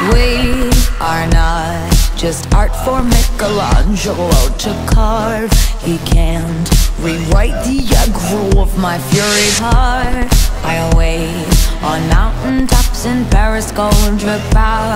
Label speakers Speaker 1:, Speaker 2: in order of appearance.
Speaker 1: We are not just art for Michelangelo to carve. He can't rewrite the aggro of my fury heart. I await on mountaintops in Paris, gold drip out.